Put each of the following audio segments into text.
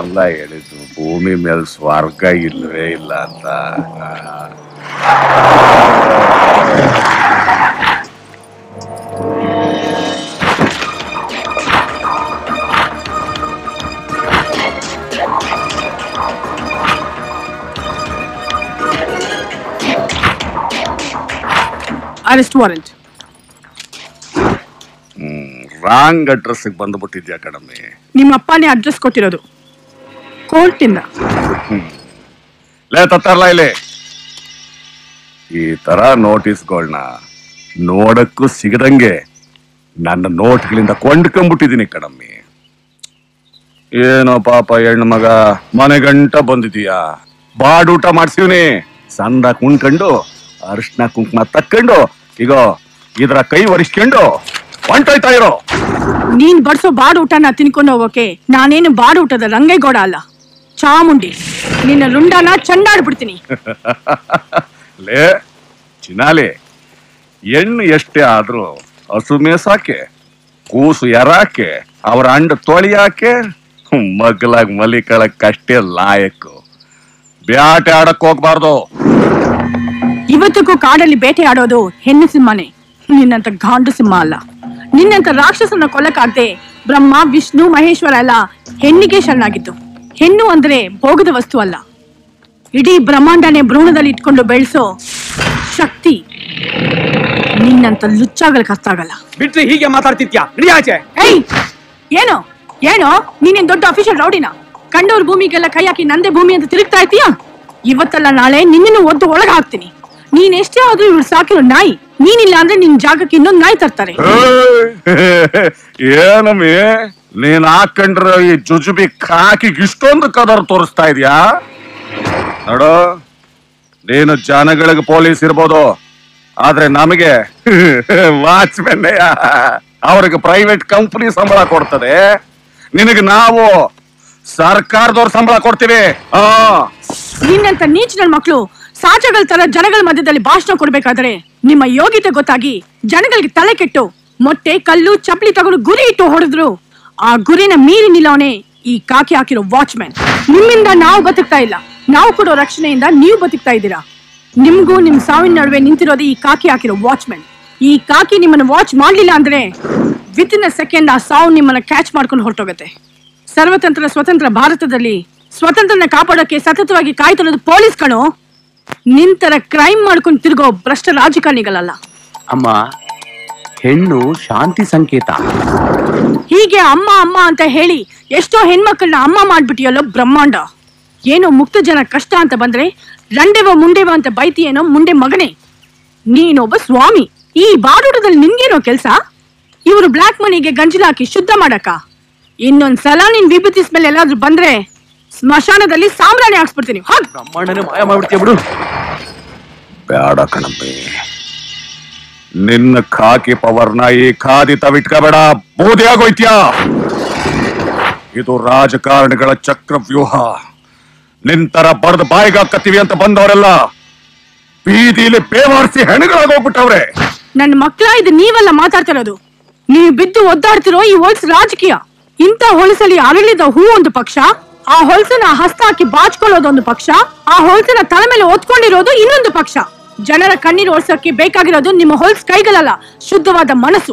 ಅಲ್ಲ ಹೇಳಿದ್ದು, ಭೂಮಿ ಮೇಲೆ ಸ್ವರ್ಗ ಇಲ್ವೇ ಇಲ್ಲ ಅಂತ. Arrest warrant. ರಾಂಗ್ ಅಡ್ರೆಸ್ ಬಂದ್ಬಿಟ್ಟಿದ್ಯಾ ಕಣಮ್ಮಿ. ನಿಮ್ಮ ಅಪ್ಪನೇ ಅಡ್ರೆಸ್ ಕೊಟ್ಟಿರೋದು ಕೋರ್ಟ್ ಇಂದ. ಲೇ ತತ್ತಾರಲ್ಲ ಇಲ್ಲಿ, ಈ ತರ ನೋಟಿಸ್ಗಳನ್ನ ನೋಡಕ್ಕೂ ಸಿಗದಂಗೆ ನನ್ನ ನೋಟ್ಗಳಿಂದ ಕೊಂಡ್ಕೊಂಡ್ಬಿಟ್ಟಿದೀನಿ ಕಣಮ್ಮಿ. ಏನೋ ಪಾಪ ಹೆಣ್ಣು ಮಗ ಮನೆ ಗಂಟ ಬಂದಿದೀಯಾ, ಬಾಡೂಟ ಮಾಡ್ಸಿವ್ನಿ, ಸಂದ ಕುಣ್ಕೊಂಡು ಅರಿಶಿನ ಕುಂಕುಮ ತಕ್ಕೊಂಡು ಈಗ ಇದ್ರ ಕೈ ಒರೆಸ್ಕೊಂಡು ಹೊಂಟೋಯ್ತಾ ಇರೋ. ನೀನ್ ಬಡ್ಸೋ ಬಾಡು ಊಟನ ತಿನ್ಕೊಂಡು ಹೋಗೋಕೆ ನಾನೇನು ಬಾಡು ಊಟದ ರಂಗೇಗೌಡ ಅಲ್ಲ, ಚಾಮುಂಡಿ. ನಿನ್ನ ರುಂಡನ ಚಂಡಾಡ್ಬಿಡ್ತೀನಿ. ಲೇ ಚಿನಾಲಿ, ಹೆಣ್ಣು ಎಷ್ಟೇ ಆದ್ರೂ ಹಸು ಮೇಸಾಕೆ, ಕೂಸು ಎರಾಕೆ, ಅವ್ರ ಅಂಡ ತೊಳಿಯಾಕೆ, ಮಗ್ಲಾಗ್ ಮಲಿಕಳಕ್ಕಷ್ಟೇ ಲಾಯಕ್ಕು. ಬ್ಯಾಟೆ ಆಡಕ್ ಹೋಗ್ಬಾರ್ದು. ಇವತ್ತಿಗೂ ಕಾಡಲ್ಲಿ ಬೇಟೆ ಆಡೋದು ಹೆಣ್ಣು ಸಿಂಹನೇ, ನಿನ್ನಂತ ಗಾಂಡು ಸಿಂಹ ಅಲ್ಲ. ನಿನ್ನಂತ ರಾಕ್ಷಸನ ಕೊಲ್ಲಕ್ಕಾಗದೆ ಬ್ರಹ್ಮ ವಿಷ್ಣು ಮಹೇಶ್ವರ ಎಲ್ಲ ಹೆಣ್ಣಿಗೆ ಶರಣಾಗಿತ್ತು. ಹೆಣ್ಣು ಅಂದ್ರೆ ಭೋಗದ ವಸ್ತು ಅಲ್ಲ, ಇಡೀ ಬ್ರಹ್ಮಾಂಡನೇ ಭ್ರೂಣದಲ್ಲಿ ಇಟ್ಕೊಂಡು ಬೆಳೆಸೋ ಶಕ್ತಿ. ನಿನ್ನಂತ ಲುಚ್ಚಾಗಲ್ ಕಷ್ಟಾಗಲ್ಲ. ಬಿಟ್ರೆ ಹೀಗೆ ಮಾತಾಡ್ತಿದ್ಯಾ? ಏಯ್, ಏನೋ ಏನೋ ನೀನೇನ್ ದೊಡ್ಡ ಅಫಿಷಿಯಲ್ ರೌಡಿನ? ಕಂಡೋರ್ ಭೂಮಿಗೆಲ್ಲ ಕೈ ಹಾಕಿ ನಂದೇ ಭೂಮಿ ಅಂತ ತಿರುಗ್ತಾ ಇರ್ತೀಯ. ಇವತ್ತಲ್ಲ ನಾಳೆ ನಿನ್ನನ್ನು ಒದ್ದು ಒಳಗ ಹಾಕ್ತೀನಿ. ನೀನ್ ಎಷ್ಟೇ ಆದ್ರೂ ಇವ್ರು ಸಾಕಿರೋ ನಾಯಿ. ನೀನಿಲ್ಲ ಅಂದ್ರೆ ನಿನ್ ಜಾಗಕ್ಕೆ ಇನ್ನೊಂದು ನಾಯಿ ತರ್ತಾರೆ. ಏನಮ್ಮಿ ನೀನ್ ಹಾಕೊಂಡ್ರ ಈ ಜುಜುಬಿ ಕಾಕಿಗೆ ಇಷ್ಟೊಂದು ಕದರ್ ತೋರಿಸ್ತಾ ಇದೀಯಾ? ನೋಡು, ನೀನು ಜನಗಳಿಗೆ ಪೊಲೀಸ್ ಇರ್ಬೋದು, ಆದ್ರೆ ನಮಗೆ ವಾಚ್ಮೆನ್. ಅವ್ರಿಗೆ ಪ್ರೈವೇಟ್ ಕಂಪನಿ ಸಂಬಳ ಕೊಡ್ತದೆ, ನಿನಗೆ ನಾವು ಸರ್ಕಾರದವ್ರ ಸಂಬಳ ಕೊಡ್ತೀವಿ. ನಿನ್ನಂತ ನೀಚನ ಮಕ್ಕಳು ಸಾಚಗಳ ತರ ಜನಗಳ ಮಧ್ಯದಲ್ಲಿ ಭಾಷಣ ಕೊಡ್ಬೇಕಾದ್ರೆ ನಿಮ್ಮ ಯೋಗ್ಯತೆ ಗೊತ್ತಾಗಿ ಜನಗಳಿಗೆ ತಲೆ ಕೆಟ್ಟು ಮೊಟ್ಟೆ ಕಲ್ಲು ಚಪ್ಪಲಿ ತಗೊಂಡು ಗುರಿ ಇಟ್ಟು ಹೊಡೆದ್ರು. ಆ ಗುರಿನ ಮೀರಿ ನಿಲ್ಲವನೇ ಈ ಕಾಕಿ ಹಾಕಿರೋ ವಾಚ್ಮ್ಯಾನ್. ನಿಮ್ಮಿಂದ ನಾವು ಬದುಕ್ತಾ ಇಲ್ಲ, ನಾವು ಕೊಡೋ ರಕ್ಷಣೆಯಿಂದ ನೀವು ಬದುಕ್ತಾ ಇದ್ದೀರಾ. ನಿಮ್ಗೂ ನಿಮ್ ಸಾವಿನ ನಡುವೆ ನಿಂತಿರೋದು ಈ ಕಾಕಿ ಹಾಕಿರೋ ವಾಚ್ಮ್ಯಾನ್. ಈ ಕಾಕಿ ನಿಮ್ಮನ್ನ ವಾಚ್ ಮಾಡ್ಲಿಲ್ಲ ಅಂದ್ರೆ ವಿತಿನ್ ಅ ಸೆಕೆಂಡ್ ಆ ಸಾವು ನಿಮ್ಮನ್ನ ಕ್ಯಾಚ್ ಮಾಡ್ಕೊಂಡು ಹೊರಟೋಗತ್ತೆ. ಸರ್ವತಂತ್ರ ಸ್ವತಂತ್ರ ಭಾರತದಲ್ಲಿ ಸ್ವತಂತ್ರನ ಕಾಪಾಡೋಕೆ ಸತತವಾಗಿ ಕಾಯ್ತಿರೋದು ಪೊಲೀಸ್ ಕಣೋ, ನಿಂತರ ಕ್ರೈಮ್ ಮಾಡ್ಕೊಂಡು ತಿರುಗೋ ಭ್ರಷ್ಟ ರಾಜಕಾರಣಿಗಳಲ್ಲ. ಅಮ್ಮ, ಹೆಣ್ಣು ಶಾಂತಿ ಸಂಕೇತ. ಹೀಗೆ ಅಮ್ಮ ಅಮ್ಮ ಅಂತ ಹೇಳಿ ಎಷ್ಟೋ ಹೆಣ್ಮಕ್ಳನ್ನ ಅಮ್ಮ ಮಾಡ್ಬಿಟ್ಟಿಯಲ್ಲೋ ಬ್ರಹ್ಮಾಂಡ. ಏನೋ ಮುಕ್ತ ಜನ ಕಷ್ಟ ಅಂತ ಬಂದ್ರೆ ರಂಡೆವ ಮುಂಡೆವ ಅಂತ ಬೈತಿಯೇನೋ ಮುಂಡೆ ಮಗನೇ. ನೀನೊಬ್ಬ ಸ್ವಾಮಿ. ಈ ಬಾಡೂಟದಲ್ಲಿ ನಿನ್ಗೇನೋ ಕೆಲ್ಸ? ಇವರು ಬ್ಲಾಕ್ ಮನಿಗೆ ಗಂಜಲಾಕಿ ಶುದ್ಧ ಮಾಡಕ. ಇನ್ನೊಂದ್ಸಲ ನಿನ್ ವಿಭೂತಿ ಸ್ಮೆಲ್ ಎಲ್ಲಾದ್ರೂ ಬಂದ್ರೆ ಸ್ಮಶಾನದಲ್ಲಿ ಸಾಮ್ರಾಣಿ ಹಾಕ್ಸ್ಬಿಡ್ತೀನಿ. ಬ್ರಹ್ಮಾಂಡನೇ ಮಾಯ ಮಾಡ್ಬಿಡ್ತೀಯ ಬಿಡು. ಬೇಡ ಕಣಮ್ಮಿ, ನಿನ್ನ ಖಾಕಿ ಪವರ್ನ ಈ ಖಾದಿ ತವಿಟ್ಕಬೇಡ, ಬೂದಿ ಆಗೋಯ್ತ್ಯಾ. ಇದು ರಾಜಕಾರಣಿಗಳ ಚಕ್ರವ್ಯೂಹ. ನಿಂತರ ಬಡ್ದು ಬಾಯಿಗಾಕತ್ತೀವಿ ಅಂತ ಬಂದವರೆಲ್ಲ ಬೀದಿಲಿ ಬೇವಾರಿಸಿ ಹೆಣಗಳಾಗೋಗ್ಬಿಟ್ಟವ್ರೆ. ನನ್ನ ಮಕ್ಳ, ಇದು ನೀವೆಲ್ಲ ಮಾತಾಡ್ತಿರೋದು. ನೀವು ಬಿದ್ದು ಒದ್ದಾಡ್ತಿರೋ ಈ ಹೊಲ್ಸ್ ರಾಜಕೀಯ. ಇಂಥ ಹೊಲಸಲ್ಲಿ ಅರಳಿದ ಹೂ ಒಂದು ಪಕ್ಷ, ಆ ಹೊಲಸನ್ನ ಹಸ್ತ ಹಾಕಿ ಬಾಚ್ಕೊಳ್ಳೋದೊಂದು ಪಕ್ಷ, ಆ ಹೊಲಸನ್ನ ತಲೆ ಮೇಲೆ ಒತ್ಕೊಂಡಿರೋದು ಇನ್ನೊಂದು ಪಕ್ಷ. ಜನರ ಕಣ್ಣೀರು ಒರ್ಸಕ್ಕೆ ಬೇಕಾಗಿರೋದು ನಿಮ್ಮ ಹೊಲ್ಸ್ ಕೈಗಳಲ್ಲ, ಶುದ್ಧವಾದ ಮನಸ್ಸು.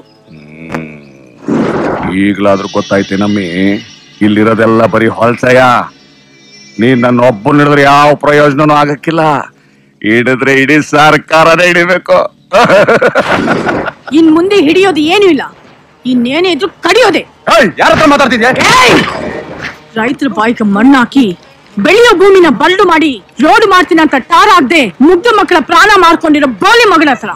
ಈಗ್ಲಾದ್ರೂ ಗೊತ್ತಾಯ್ತೇನಮ್ಮಿ, ಇಲ್ಲಿರೋದೆಲ್ಲ ಬರೀ ಹೊಲ್ಸಯ. ನೀನ್ ನನ್ನ ಒಬ್ಬನ ಹಿಡಿದ್ರೆ ಯಾವ ಪ್ರಯೋಜನನೂ ಆಗಕ್ಕಿಲ್ಲ. ಹಿಡಿದ್ರೆ ಇಡೀ ಸರ್ಕಾರನೇ ಹಿಡಿಬೇಕು. ಇನ್ ಮುಂದೆ ಹಿಡಿಯೋದು ಏನು ಇಲ್ಲ, ಇನ್ನೇನೇ ಇದ್ರು ಕಡಿಯೋದೆ. ಯಾರತ್ರ ಮಾತಾಡ್ತಿದ್ಯಾ? ರೈತರ ಬಾಯಿಗೆ ಮಣ್ಣು ಹಾಕಿ ಬೆಳೆಯೋ ಭೂಮಿನ ಬರಡು ಮಾಡಿ ರೋಡ್ ಮಾಡ್ತೀನಿ ಅಂತ ಟಾರ್ ಆಗದೆ ಮುಗ್ಧ ಮಕ್ಕಳ ಪ್ರಾಣ ಮಾಡ್ಕೊಂಡಿರೋ ಬೋಲಿ ಮಗನ ಹತ್ರ.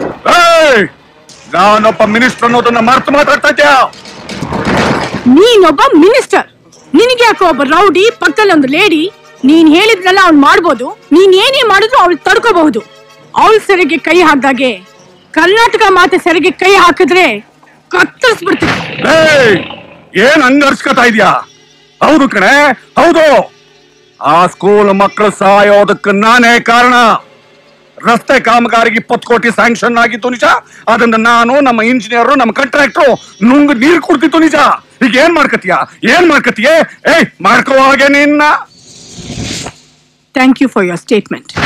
ನಾನೊಬ್ಬ ಮಿನಿಸ್ಟರ್ ಅನ್ನೋದನ್ನ ಮರೆತು ಮಾತಾಡ್ತಾ ಇದ್ಯಾ? ನೀನೊಬ್ಬ ಮಿನಿಸ್ಟರ್, ನಿನಗೆ ಯಾಕೋ ಒಬ್ಬ ರೌಡಿ ಪಕ್ಕದಲ್ಲಿ ಒಂದು ಲೇಡಿ. ನೀನ್ ಹೇಳಿದ್ನಲ್ಲ ಅವ್ನ್ ಮಾಡ್ಬೋದು, ನೀನ್ ಏನೇ ಮಾಡಿದ್ರು ಅವ್ಳು ತಡ್ಕೋಬಹುದು. ಅವಳ ಸೆರೆಗೆ ಕೈ ಹಾಕ್ದಾಗೆ ಕರ್ನಾಟಕ ಮಾತೆ ಸೆರೆಗೆ ಕೈ ಹಾಕಿದ್ರೆ ಕತ್ತರಿಸ್ಬಿಡ್ತೀನಿ. ಏನ್ ಹಂಗರ್ಸ್ಕೊತಾ ಇದ್ಯಾ? ಹೌದು ಕಣೆ, ಹೌದು. ಆ ಸ್ಕೂಲ್ ಮಕ್ಕಳು ಸಾಯೋದಕ್ಕೆ ನಾನೇ ಕಾರಣ. ರಸ್ತೆ ಕಾಮಗಾರಿಗೆ 20 ಕೋಟಿ ಸ್ಯಾಂಕ್ಷನ್ ಆಗಿತ್ತು ನಿಜ. ಅದನ್ನ ನಾನು, ನಮ್ಮ ಇಂಜಿನಿಯರ್, ನಮ್ಮ ಕಾಂಟ್ರಾಕ್ಟರ್ ನುಂಗ್ ನೀರು ಕುಡ್ತಿತ್ತು ನಿಜ. ಈಗ ಏನ್ ಮಾಡ್ಕತಿಯ ಏಯ್ ಮಾಡ್ಕೋವಾಗೆ ನಿನ್ನ. Thank you for your statement.